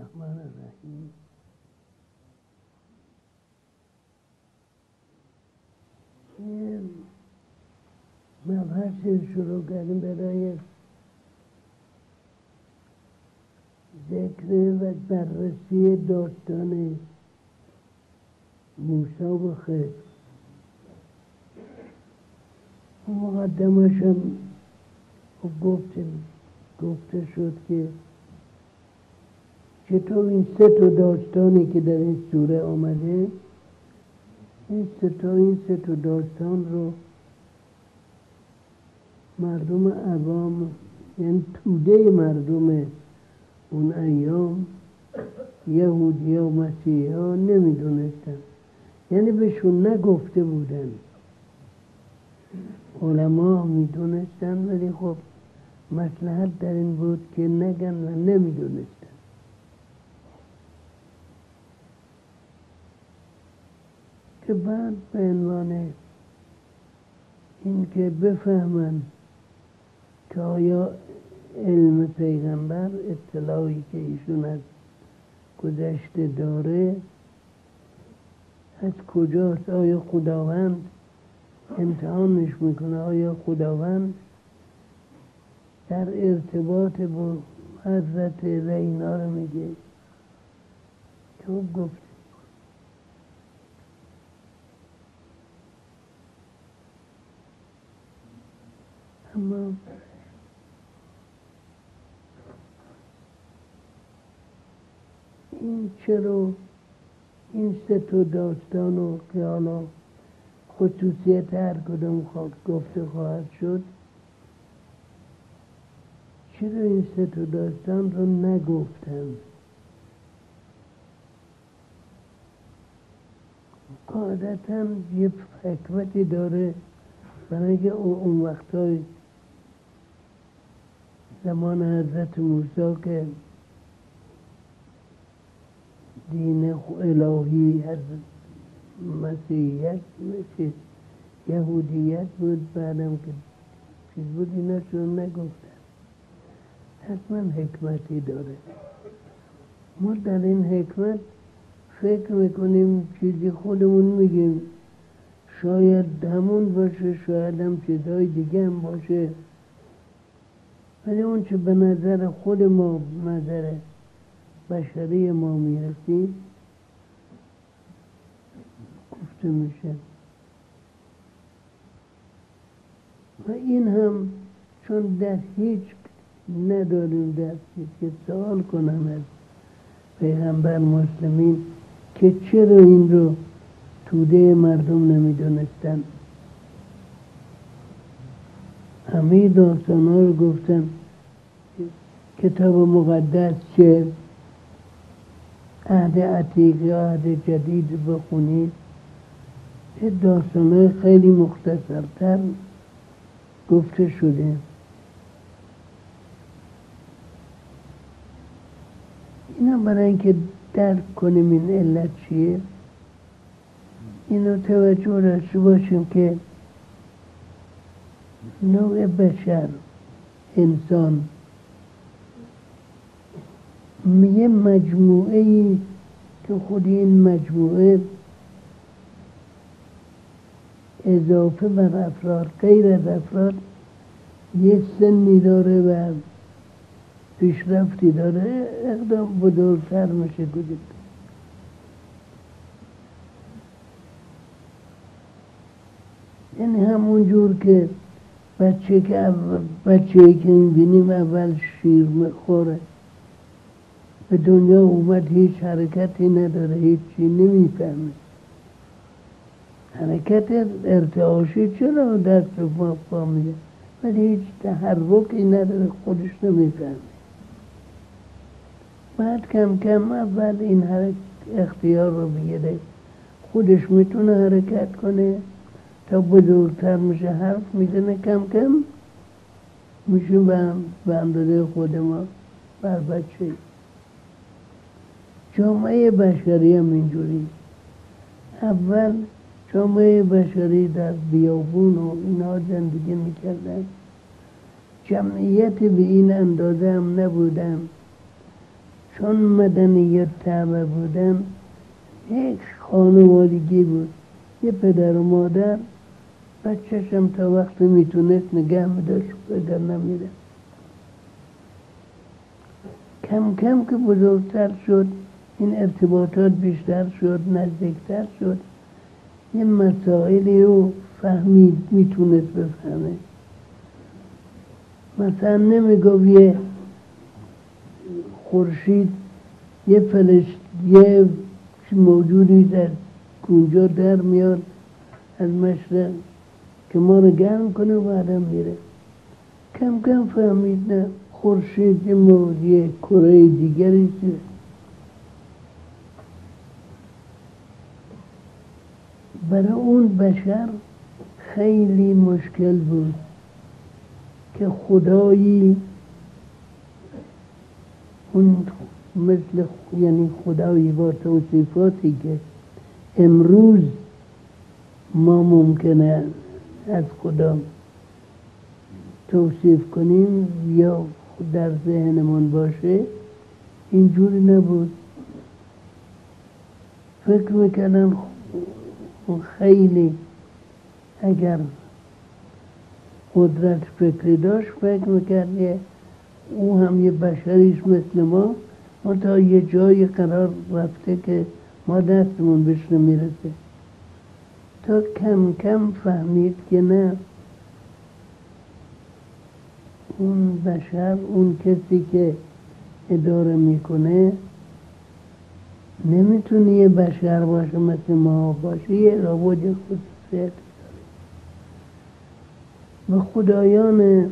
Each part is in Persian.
الرحمن الرحیم. مبحث شروع کردیم برای ذکر و بررسی داستان موسی و خضر. مقدمش هم گفته شد که چطور این سه تا داستانی که در این سوره آمده، این سه تا داستان رو مردم عوام، یعنی توده مردم اون ایام، یهودی ها و مسیحی ها نمیدونستن، یعنی بهشون نگفته بودن. علما میدونستن ولی خب مصلحت در این بود که نگن و نمیدونستن. که بعد به عنوان این که بفهمن که آیا علم پیغمبر، اطلاعی که ایشون از گذشته داره از کجاست، آیا خداوند امتحانش میکنه، آیا خداوند در ارتباط با حضرت و اینا رو میگه که گفت. اما این چرا این سه تا داستان رو که حالا خصوصیت هر کدوم گفته خواهد شد، چرا این سه تا داستان رو نگفتن؟ قاعدتا یه حکمتی داره، برای اینکه اون وقتای زمان حضرت موسی که دین الهی حضرت مسیحیت یهودیت بود، بعدم که چیز بود اینا چون نگفتن، حتما حکمتی داره. ما در این حکمت فکر میکنیم چیزی خودمون میگیم، شاید همون باشه، شاید هم چیزهای دیگه هم باشه، ولی اون چه به نظر خود ما، نظر بشری ما میرسید گفته میشه. و این هم چون در هیچ نداریم دستید که سوال کنن از پیغمبر مسلمین که چرا این رو توده مردم نمیدونستن. همه داستان ها رو گفتن. کتاب مقدس که عهد عتیق یا عهد جدید بخونید، داستان های خیلی مختصرتر گفته شده. اینا برای اینکه درک کنیم این علت چیه، اینو توجه داشته باشیم که نوع بشر، انسان، یه مجموعه ای که خود این مجموعه اضافه بر افراد، غیر از افراد، یه سنی داره و پیشرفتی داره، اقدام بزرگتر میشه گذاشت. یعنی همون جور که بچه که میبینیم اول شیر میخوره، به دنیا اومد هیچ حرکتی نداره، هیچی نمیفهمه. حرکت ارتعاشی چرا دست و پا میده، ولی هیچ تحرکی نداره، خودش نمیفهمه. بعد کم کم اول این اختیار رو بگیره، خودش میتونه حرکت کنه، تا بزرگتر میشه حرف میزنه، کم کم میشه به اندازه خود ما بر بچه. جامعه بشری هم اینجوری. اول جامعه بشری در بیابون و اینا زندگی میکردن، جمعیت به این اندازه هم نبودن، چون مدنیت طبع بودن، یک خانوادگی بود، یه پدر و مادر، بچه‌شم تا وقتی میتونست نگه میداشت اگر نمیره. کم کم که بزرگتر شد، این ارتباطات بیشتر شد، نزدیکتر شد، یه مسائلی رو فهمید، میتونست بفهمه. مثلا نمیگفت یه خورشید یه موجودی در اونجا در میاد از مشرق که ما رو گرم کنه و بعدم میره. کم کم فهمید نه، خورشید یه کره دیگری است. برای اون بشر خیلی مشکل بود که خدایی، اون مثل یعنی خدایی با توصیفاتی که امروز ما ممکنه از خدا توصیف کنیم یا در ذهنمون باشه، اینجوری نبود. فکر میکنن خیلی اگر قدرت فکری داشت، فکر میکرد او هم یه بشریش مثل ما تا یه جای قرار رفته که ما دستمون بهش نمیرسه. تا کم کم فهمید که نه، اون بشر، اون کسی که اداره میکنه نمیتونه یه بشر باشه مثل ما باشه، یه رواج خصوصیت به خدایان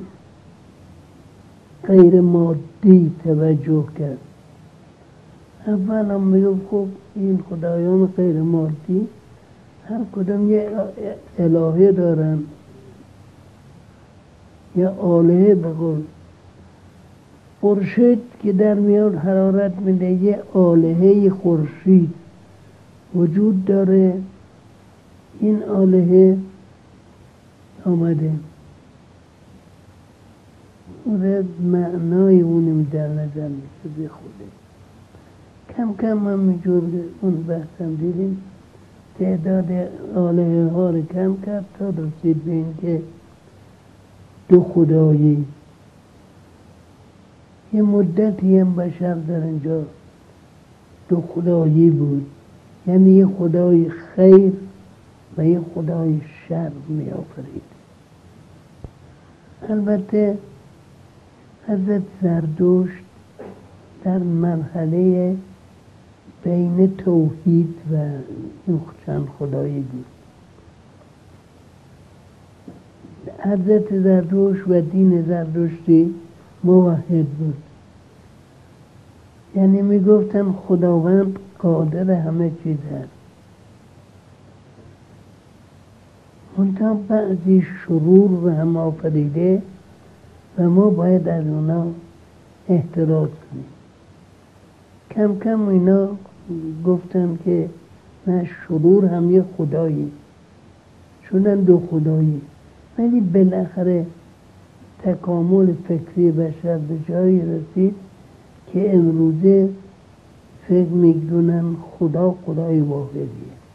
غیر مادی توجه کرد. اول هم میگفت خب این خدایان غیر مادی هر کدام یه الهه دارن، یه آلهه. به قول خورشید که در میاد حرارت میده، یه آلهه خورشید وجود داره. این آلهه آمده معنای اونم در نظر میشه به خوده. کم کم همینجور اون بحثم دیدیم، تعداد آلهه ها رو کم کرد تا رسید به این که دو خدایی. یه مدتی هم بشر در اینجا دو خدایی بود، یعنی یه خدای خیر و یه خدای شر می آفرید. البته حضرت زردشت در مرحله بین توحید و چند خدایی بود. حضرت زردشت و دین زردشتی موحد بود، یعنی میگفتن خداوند قادر همه چیز هست. منتها بعضی شرور و هم آفریده و ما باید از اونا احتراز کنیم. کم کم اینا گفتن که نه، شرور هم یه خدایی، شدن دو خدایی. ولی بالاخره تکامل فکری بشر به جایی رسید که امروزه فکر می‌کنن خدای واحدیه.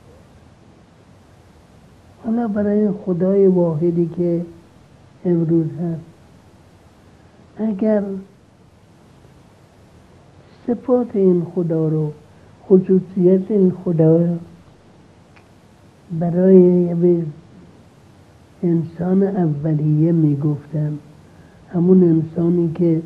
حالا برای خدای واحدی که امروز هست، اگر صفات این خدا رو، خصوصیت این خدا رو برای یه انسان اولیه میگفتن، همون انسانی که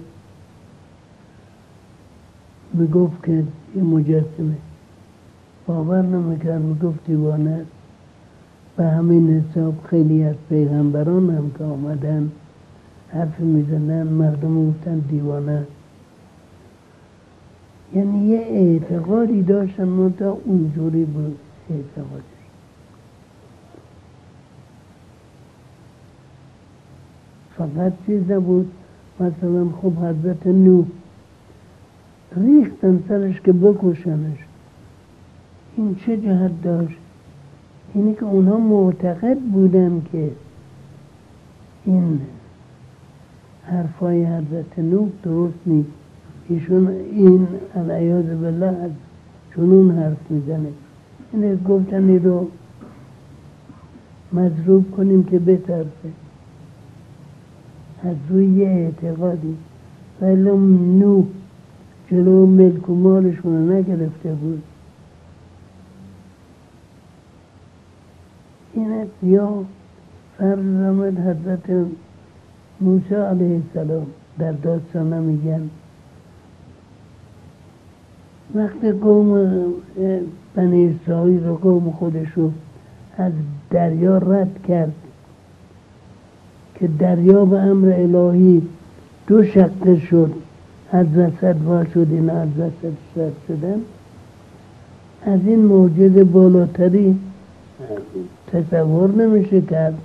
میگفت که یه مجسمه، باور نمیکرد، میگفت دیوانه است. به همین حساب خیلی از پیغمبران هم که آمدن حرف میزنن، مردم گفتن دیوانه است. یعنی یه اعتقادی داشتن، منتها اونجوری بود اعتقادش. فقط چیز نبود، مثلا خب حضرت نوح ریختن سرش که بکشنش. این چه جهت داشت؟ اینی که اونها معتقد بودن که این حرفای حضرت نوح درست نیست. ایشون این العیاذ بالله از جنون حرف میزنه. اینه گفتن این رو مضروب کنیم که بترسه از روی یه اعتقادی. ولی نوح جلو ملک و مالشون رو نگرفته بود. اینه یا فرض آمد حضرت موسی علیه السلام در داستانه میگن وقتی قوم بنی اسرائیل رو قوم خودشو از دریا رد کرد که دریا به امر الهی دو شقه شد، از وسط وا شد، این از وسط سد شدن، از این معجزه بالاتری تصور نمیشه کرد.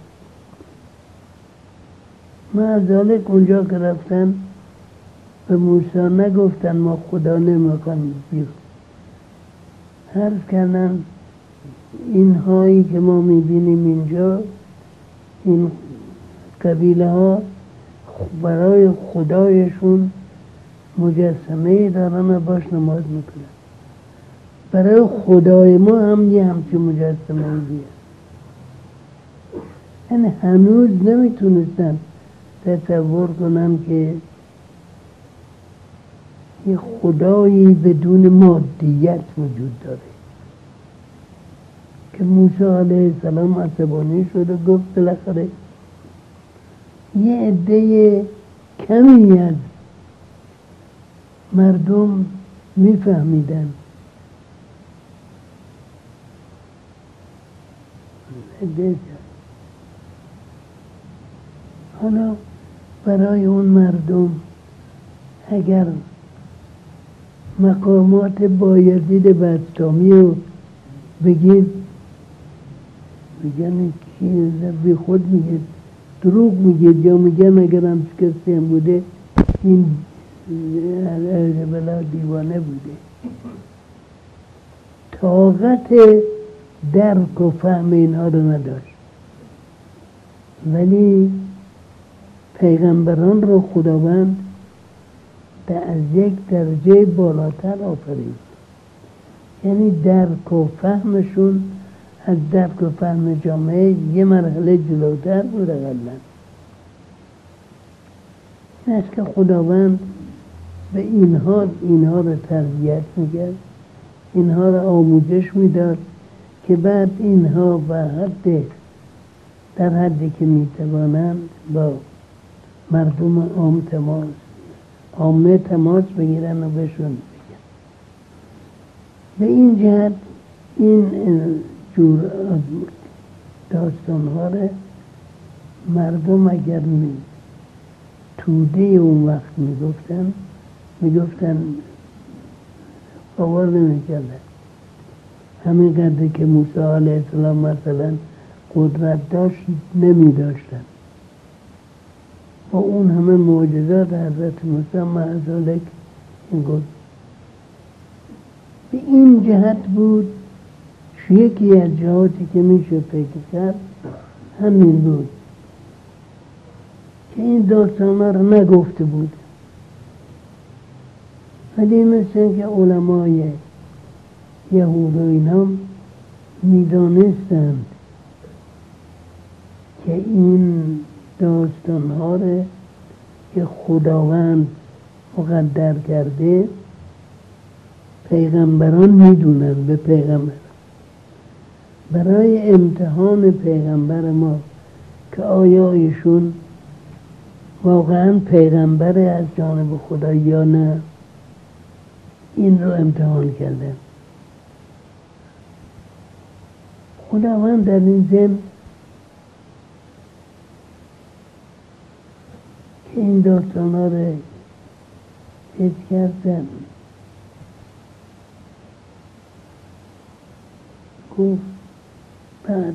معذالک اونجا که رفتن به موسی نگفتن ما خدا نمیخوایم بیرون، حرف کردن اینهایی که ما میبینیم اینجا، این قبیله ها برای خدایشون مجسمه دارن و باش نماز میکنن، برای خدای ما هم یه همچین مجسمه بیه. یعنی هنوز نمیتونستن تصور کنن که یه خدایی بدون مادیت وجود داره. که موسی علیه السلام عصبانی شد و گفت بالاخره یه عده کمی از مردم میفهمیدن، حالا برای اون مردم اگر مقامات بایزید بستامی رو بگید میگن کی بی خود میگید، دروغ میگید، یا میگن اگر هم شکسته هم بوده این بلا دیوانه بوده. طاقت درک و فهم اینها رو نداشت. ولی پیغمبران رو خداوند از یک درجه بالاتر آفرید، یعنی درک و فهمشون از درک و فهم جامعه یه مرحله جلوتر بود. اقلا این است که خداوند به اینها رو تربیت میکرد، اینها رو آموزش میداد که بعد اینها در حدی که میتوانند با مردم عامه تماس بگیرن و بهشون بگن. به این جهت این جور داستان ها رو مردم اگر توده اون وقت میگفتن باور نمیکردن. همین قدر که موسی علیه السلام مثلا قدرت داشت نمیداشتن، با اون همه معجزات حضرت موسی معذالک این گفت. به این جهت بود یکی از جهاتی که میشه فکر کرد همین بود که این داستان‌ها رو نگفته بود، ولی مثل که علمای یهود و اینا میدانستند که این داستان‌ها رو که خداوند مقدر کرده پیغمبران میدونن. به پیغمبر برای امتحان پیغمبر ما که آیا ایشون واقعا پیغمبر از جانب خدا یا نه، این رو امتحان کردن. خداوند در این ضمن که این داستان ها رو حس کردن گفت بعد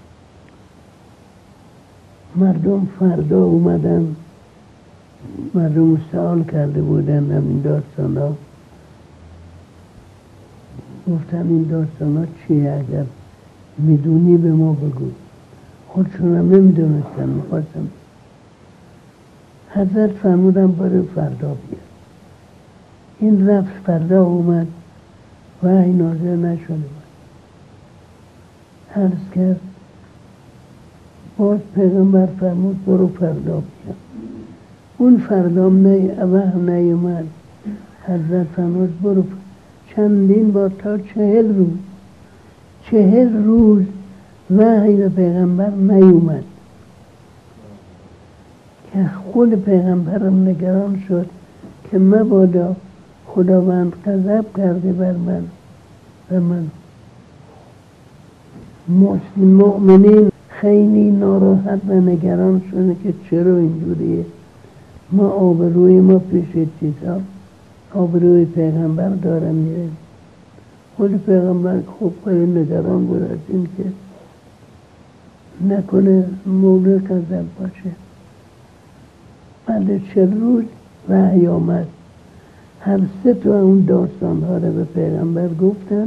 مردم فردا اومدن، مردم سوال کرده بودن همین داستان ها، گفتن این داستان ها چیه؟ اگر میدونی به ما بگو. خودشون هم نمیدونستن. میخواستم حضرت فرمودن برای فردا بیاد. این رفت فردا اومد وحی نازل نشده بود. عرض کرد باز پیغمبر فرمود برو فردا بیا. اون فردام وحی نیومد. حضرت فرمود برو چندین بار تا 40 روز 40 روز وحی به پیغمبر نیومد که خود پیغمبرم نگران شد که مبادا خداوند غضب کرده بر من و من مؤمنین خیلی ناراحت و نگران شده که چرا اینجوریه. ما آبروی ما پیش چیزا آبروی پیغمبر داره میره. خود پیغمبر خوب خیلی نگران بود از این که نکنه مورد غضب باشه. بعد 40 روز وحی آمد. هر 3 تا اون داستان ها رو به پیغمبر گفتن.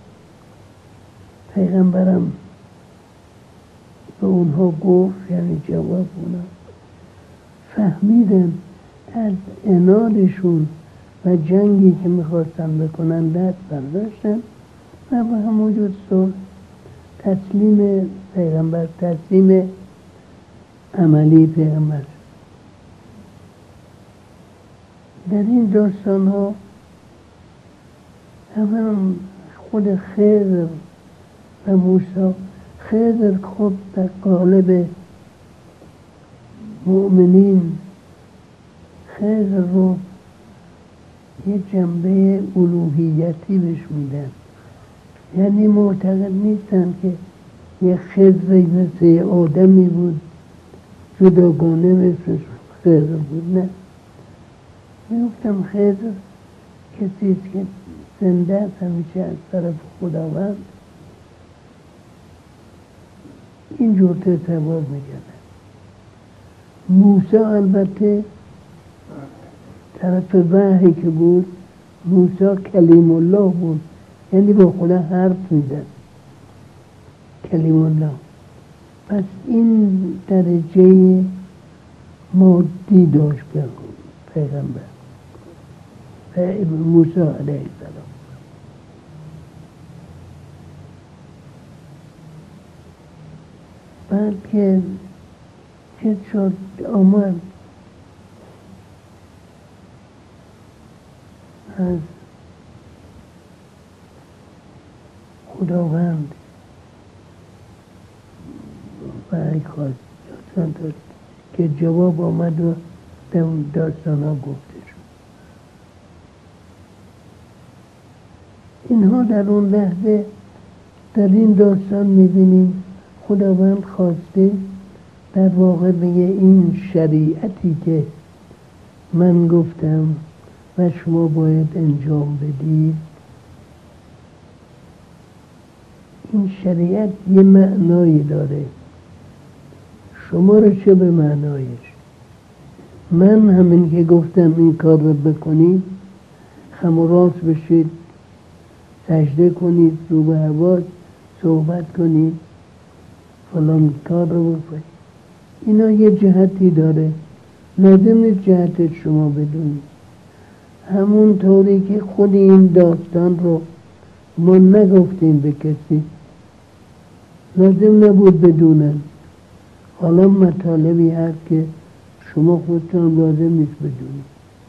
پیغمبرم به اونها گفت، یعنی جواب اونا. فهمیدن از عنادشون و جنگی که میخواستن بکنن دست برداشتن و به همونجور صلح تسلیم پیغمبر، تسلیم عملی پیغمبر. در این داستان ها اولا خود خضر و موسی، خضر خود در قالب مؤمنین خضر رو یه جنبه الوهیتی بهش میدن، یعنی معتقد نیستن که یه خضری مثل آدمی بود جداگانه مثل خضر بود. نه، میگفتم خضر کسیست که زنده است همیشه از طرف خداوند. اینجور تصور میکردن. موسی البته طرف وحی که بود، موسی کلیم الله بود، یعنی با خدا حرف میزد، کلیم الله. پس این درجه مادی داشت پیغمبر موسی علیه السلام. بعد که چه شد آمد از خداوند وحی خواست داد که جواب آمد و در داستان ها گفته شد. اینها در اون لحظه در این داستان میبینیم خداوند خواسته در واقع بگه این شریعتی که من گفتم و شما باید انجام بدید، این شریعت یه معنایی داره. شما رو چه به معنایش؟ من همین که گفتم این کار رو بکنید، خم و راست بشید، سجده کنید، رو به هوا صحبت کنید، فلان کار رو بکنید، اینا یه جهتی داره، لازم نیست جهت شما بدونید. همون طوری که خود این داستان رو ما نگفتیم به کسی، لازم نبود بدونن. حالا مطالبی هست که شما خودتون لازم نیست بدونید.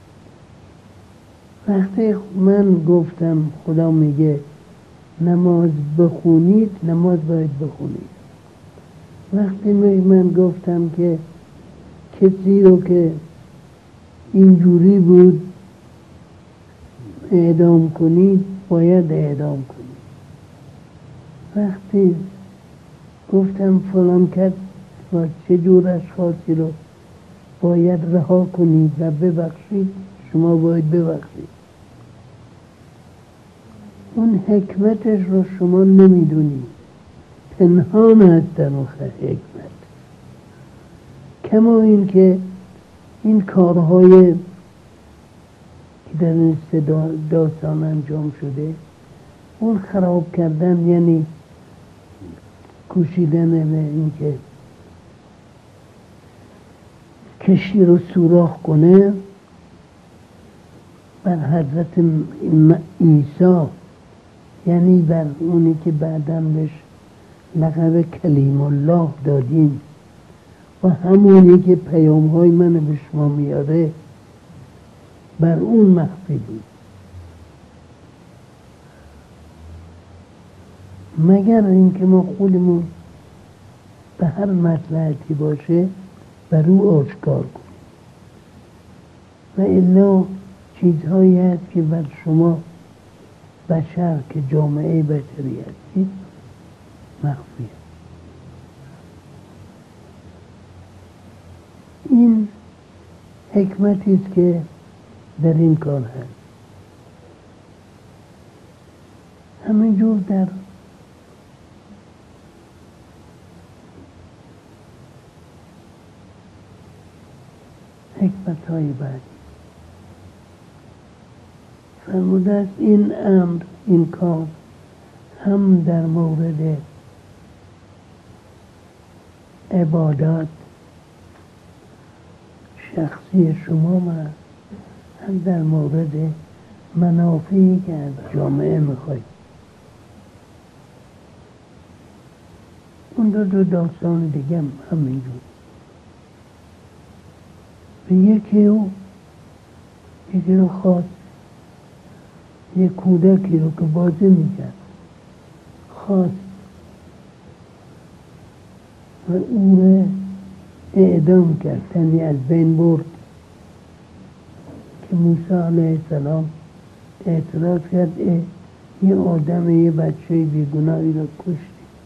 وقتی من گفتم خدا میگه نماز بخونید، نماز باید بخونید. وقتی من گفتم که کسی رو که اینجوری بود اعدام کنید، باید اعدام کنید. وقتی گفتم فلان کس و چه جور اشخاصی رو باید رها کنید و ببخشید، شما باید ببخشید. اون حکمتش رو شما نمیدونید، پنهان هست در اون حکمت. کما این که این کارهای که در این داستان انجام شده، اون خراب کردن، یعنی کوشیدن به این که کشتی رو سوراخ کنه، بر حضرت عیسی، یعنی بر اونی که بعداً بهش لقب کلیم الله دادیم و همونی که پیام های من به شما میاره، بر اون مخفی بود. مگر اینکه ما خودمون به هر مصلحتی باشه بر او آشکار کنیم، و الا چیزهایی هست که بر شما بشر که جامعه بشری هستید مخفیه. این حکمتی است که در این کار هست. همینجور در حکمت های بعدی فرموده است این امر، این کار هم در مورد عبادات شخصی شما هست، هم در مورد منافعی که از جامعه میخواید. اون دو داستان دیگه همینجور. به یکی رو خواست، یک کودکی رو که بازی میکرد خواست و او رو اعدام کرد، یعنی از بین برد، که موسی علیه السلام اعتراض کرد یه آدم یه بچه بیگناهی رو کشتی.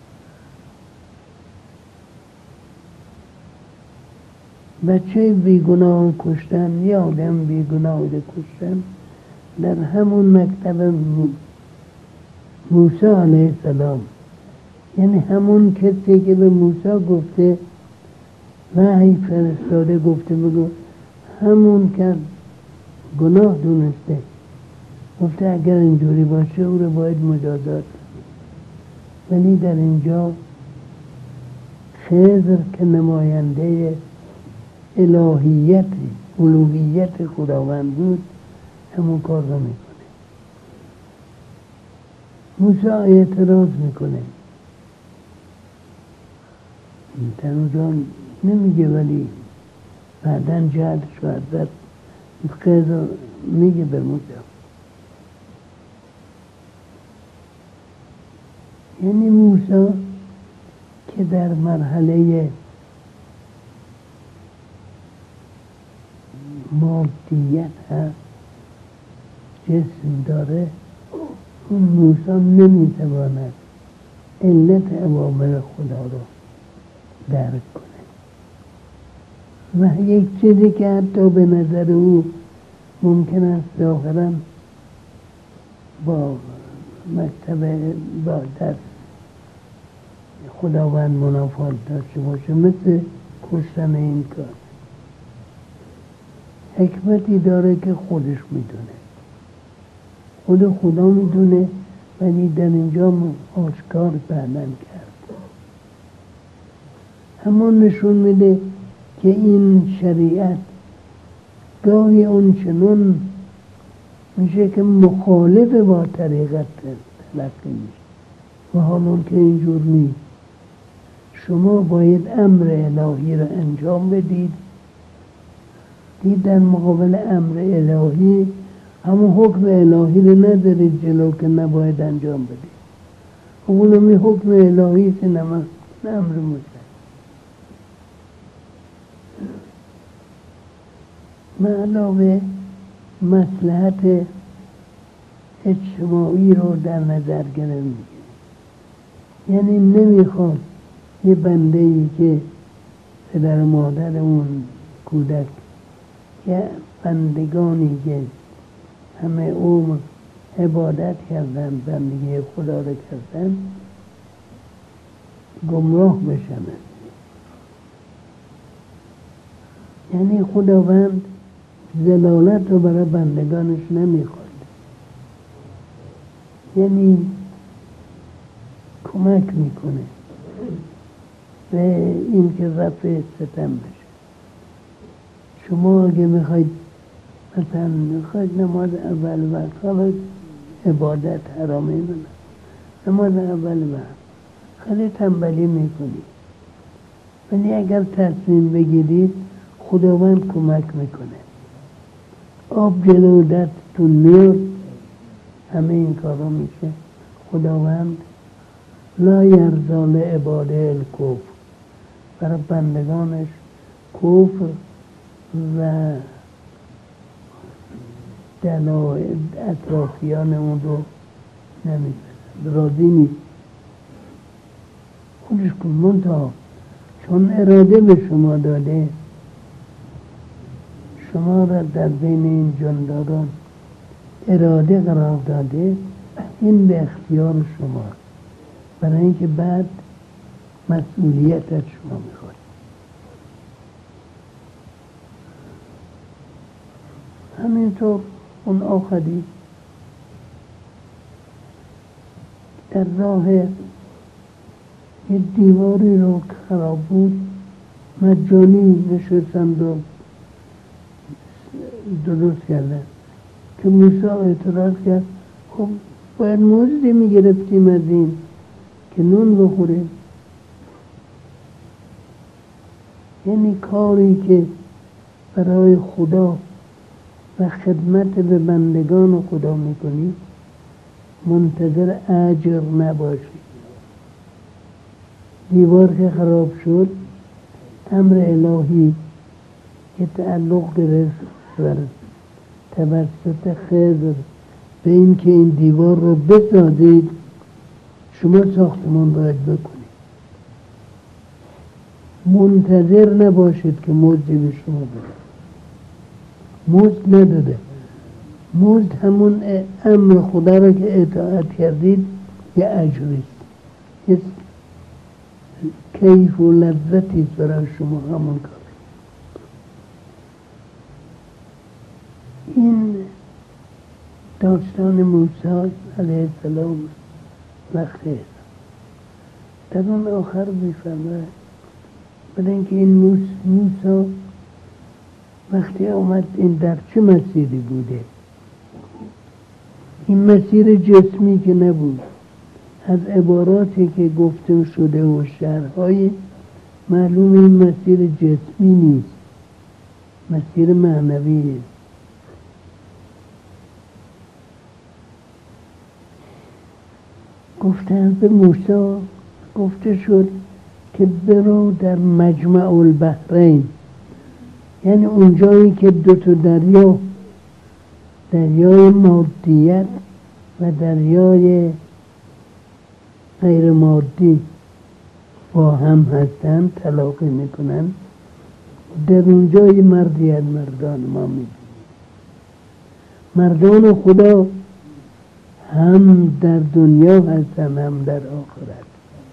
بچه بیگناه کشتن، یه آدم بیگناه رو کشتن در همون مکتب موسی علیه السلام، یعنی همون کسی که به موسی گفته وحی فرستاده، گفته بگو، همون که گناه دونسته گفته اگر اینجوری باشه او رو باید مجازات. ولی در اینجا خضر که نماینده الهیت الوهیت خداوند بود همون کار رو میکنه. موسی اعتراض میکنه، در اونجا نمیگه ولی بعداً جهلش و حضرت خضر میگه به موسی. یعنی موسی که در مرحله مادیت هست، جسم داره، اون موسی نمیتواند علت اوامر خدا رو درک کنه و یک چیزی که حتی به نظر او ممکن است ظاهراً با مکتب با درس خداوند منافات داشته باشه، مثل کشتن این کار، حکمتی داره که خودش میدونه، خود خدا میدونه، ولی در اینجا آشکار بعداً کرد. همون نشون میده که این شریعت گاهی اون چنون میشه که مخالف با طریقت تلقی میشه و حالون که اینجور نیست. شما باید امر الهی رو انجام بدید، دید در مقابل امر الهی همون حکم الهی رو ندارید جلو که نباید انجام بدید. اونمی حکم الهی که نه امر مطلق. علاوه مصلحت اجتماعی رو در نظر گرفته میگیره، یعنی نمیخواد یه بنده‌ای که پدر و مادر اون کودک که بندگانی که همه عمر عبادت کردن، بندگی خدا رو کردن، گمراه بشن. یعنی خداوند ضلالت رو برای بندگانش نمیخواد، یعنی کمک میکنه به این که رفع ستم بشه. شما اگه میخواید مثلا میخواید نماز اول وقت حالا عبادت حرامه من نماز اول وقت خیلی تنبلی میکنید، ولی اگر تصمیم بگیرید خداوند کمک میکنه. آب جلو دستتون میاد، همه این کارا میشه. خداوند لا یرضا لعباده الکفر، برای بندگانش کفر و دلایل اطرافیان اون رو نمیپسند، راضی نیست. خودش کن منتها چون اراده به شما داده، شما را در بین این جانداران اراده قرار داده، این به اختیار شما، برای اینکه بعد مسئولیت از شما میخواد. همینطور اون آخری در راه یه دیواری رو که خراب بود مجانی نشستند و درست کردن که موسی اعتراض کرد خب باید مزدی میگرفتیم از این که نون بخوریم. یعنی کاری که برای خدا و خدمت به بندگان خدا میکنی منتظر اجر نباشی. دیوار که خراب شد امر الهی که تعلق گرفت بر توسط خضر به این که این دیوار رو بسازید، شما ساختمان باید بکنید، منتظر نباشید که مزدی به شما بده. مزد نداده. مزد همون امر خدا را که اطاعت کردید یه اجریست، یه کیف و لذتی برای شما همون کار. این داستان موسی علیه السلام وقتی در اون آخر میفرماید برای اینکه این موسی وقتی آمد این در چه مسیری بوده، این مسیر جسمی که نبود. از عباراتی که گفته شده و شرحهای معلوم این مسیر جسمی نیست، مسیر معنویه. گفتن به موسی گفته شد که برو در مجمع البحرین، یعنی اونجایی که دو تا دریا، دریای مادیت و دریای غیر مادی با هم هستن، تلاقی میکنن. در اونجای مردی از مردان ما میبینیم. مردان خدا هم در دنیا هستن هم در آخرت.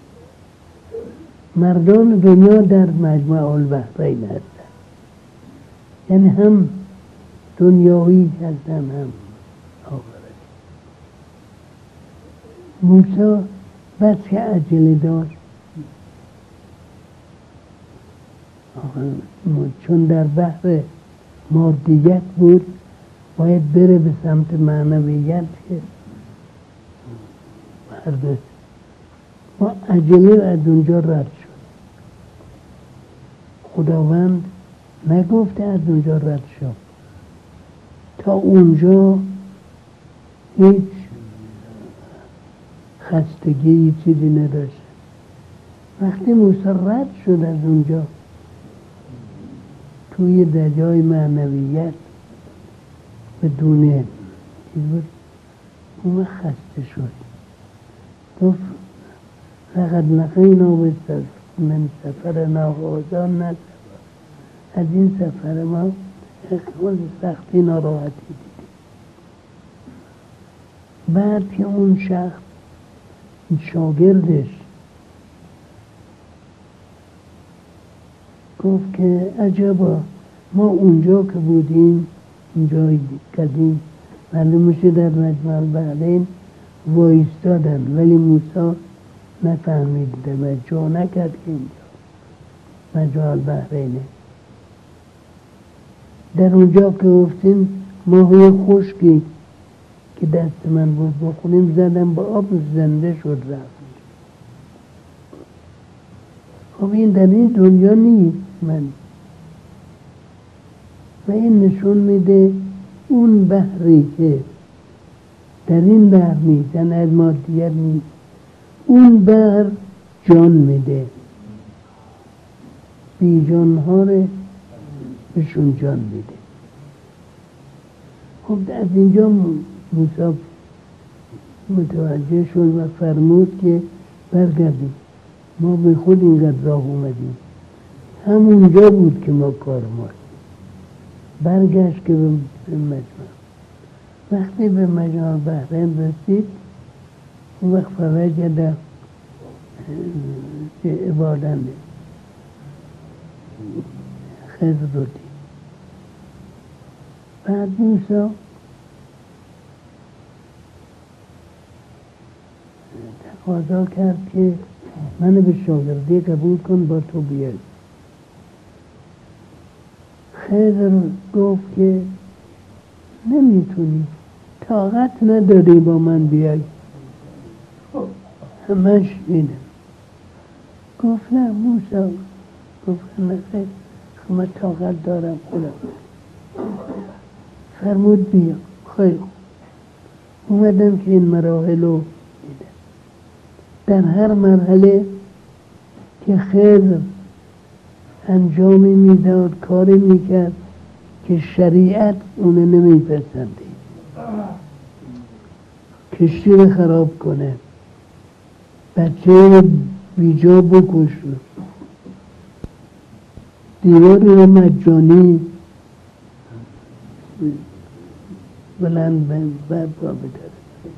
مردان دنیا در مجمع البحرین هستن، یعنی هم دنیایی هستن هم آخرت. موسی بس که عجله داشت، چون در بحر مادیت بود باید بره به سمت معنویت که برداشت. با عجله از اونجا رد شد. خداوند نگفته از اونجا رد شد، تا اونجا هیچ خستگی چیزی نداشت. وقتی موسی رد شد از اونجا توی دریای معنویت بدون چیز بود، اون خسته شد. گفت لقد لقینا من سفرنا هذا نصبا، از این سفر ما خیلی سختی ناراحتی دیدیم. بعد که اون شخص شاگردش گفت که عجبا ما اونجا که بودیم، اونجای قدیم معلوم میشه در مجمع البحرین وایستادن، ولی موسی نفهمید، توجه نکرد که اینجا مجمع البحرینه. در اونجا که گفتیم ماهی خشکی که دست من بود بخونیم زدم با آب زنده شد رفت. خب این در این دنیا نیست من، و این نشون میده اون بحری که در این بحر نیست، یعنی از مادیت نیست، اون بحر جان میده، بی جانها رو بهشون جان میده. خب از اینجا موسی متوجه شد و فرمود که برگردیم، ما به خود اینقدر راه اومدیم، همونجا بود که ما کار ما. برگشت که به مجمع. وقتی به مجمع بحرین رسید اون وقت فوجد عبادن خضر رو دید. بعد موسی تقاضا کرد که منو به شاگردی قبول کن، با تو بیای. خضر گفت که نمیتونی، طاقت نداری با من بیای، همش اینه. گفت نه موسی، گفت نه خیر، من طاقت دارم خودم. فرمود بیا. خیر اومدم که این مراحل رو دیدم. در هر مرحله که خضر انجامی میداد، کاری میکرد که شریعت اونه نمیپسنده، کشتی رو خراب کنه، بچه رو بیجا بکشه، دیواری رو مجانی بلند برپا بداره.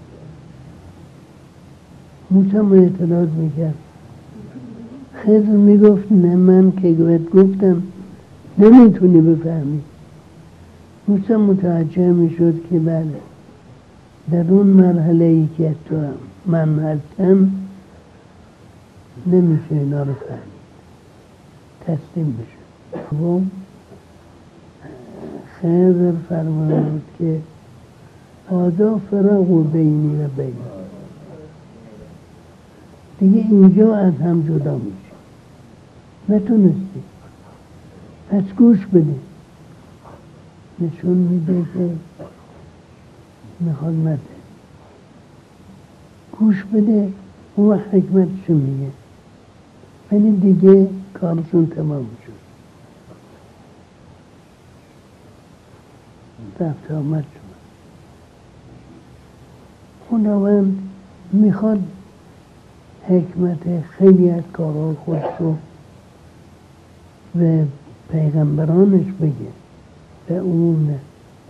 موسی اعتراض میکرد. خضر میگفت نه، من که گفتم نمیتونی بفهمی. موسی متوجه میشد که بله، در اون مرحله ای که تو من هستم نمیشه اینا رو فهمید، تسلیم بشه. و خضر فرمود که هذا فراق بینی و بینی، دیگه اینجا از هم جدا میشه، نتونستی، پس گوش بده. نشون میده که میخواد مده، گوش بده اون حکمتشو میگه. یعنی دیگه کارشون تمام شد، رفت آمد شد. خداوند میخواد حکمت خیلی از کارهای خودش رو به پیغمبرانش بگه، به اون نه.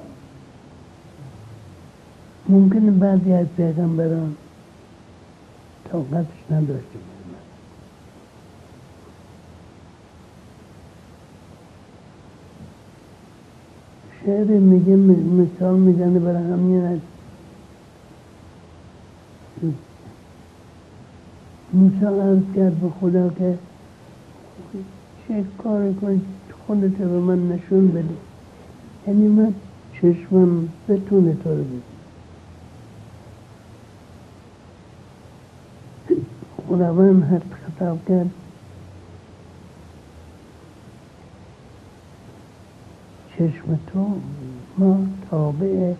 ممکنه بعضی از پیغمبران طاقتش نداشته باشه. شعر میگه، مثال میزنه برای همین از موسی عرض کرد به خدا که چه کار کنی، خودت به من نشون بده، یعنی من چشمم بتونه تو رو بده. خداوند حد خطاب کرد چشم تو ما تابع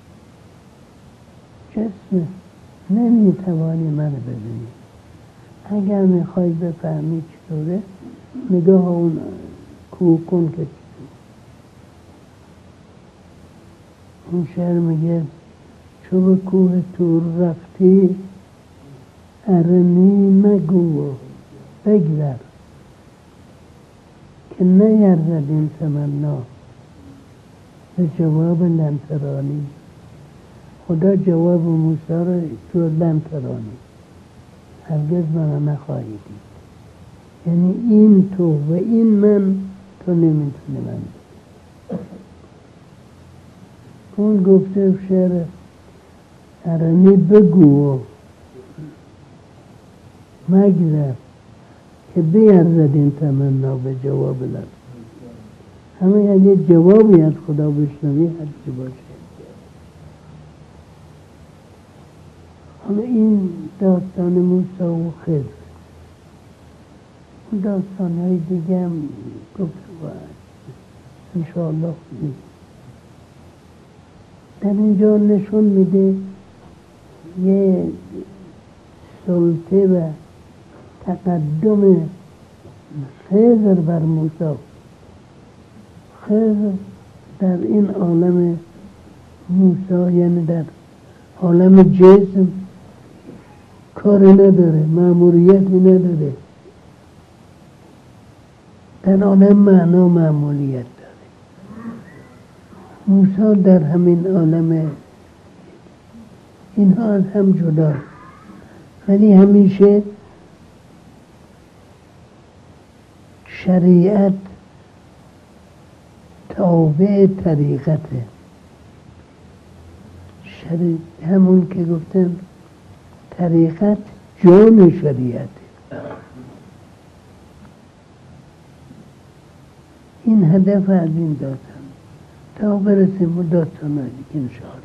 جسم، نمیتوانی منو ببینی. اگر میخوای بفهمی چطوره، نگاه اون کوه کن که اون شعر میگه چو به کوه تور رفتی، ارنی مگو و بگذر، که نیرزد این تمنا به جواب لنترانی. خدا جواب موسی رو تو لنترانی، هرگز منو نخواهی دید. یعنی این تو و این من، تو نمیتونی من دید. اون گفته شعر ارنی بگو و مگذر، که بیرزد این تمنا به جواب لنترانی. همه اگه جوابی از خدا بشنوی هرچی باشه حالا این داستان موسی و خضر، اون داستان‌های دیگه هم گفت باید انشاءالله خونید. در اینجا نشون میده یه سلطه و تقدم خضر بر موسی. خضر در این عالم موسی، یعنی در عالم جسم کاری نداره، مأموریتی نداره. در عالم معنا مأموریت داره. موسی در همین عالم، اینها از هم جدا، ولی همیشه شریعت تابع طریقته. همون که گفتن طریقت جان شریعته. این هدف از این داستان تا برسیم به داستان های دیگه انشاءالله.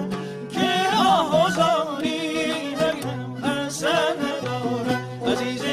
عزیز